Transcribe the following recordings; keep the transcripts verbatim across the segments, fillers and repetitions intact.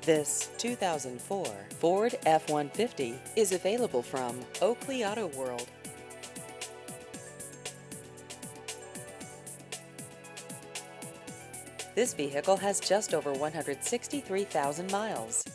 This two thousand four Ford F one fifty is available from Oakley Auto World. This vehicle has just over one hundred sixty-three thousand miles.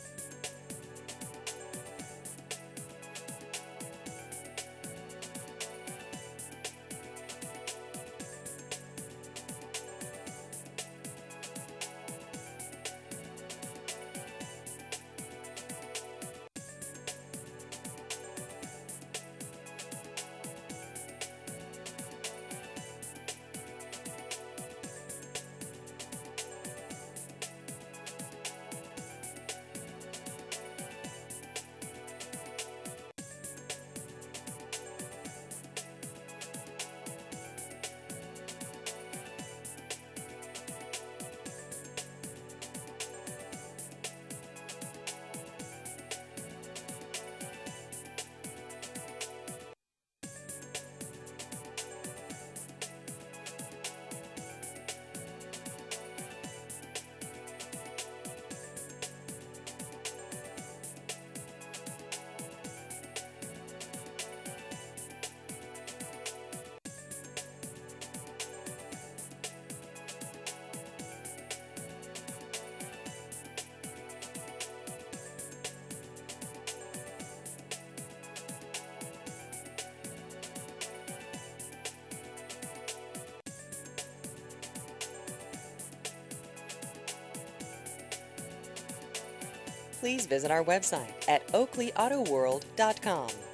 Please visit our website at oakley auto world dot com.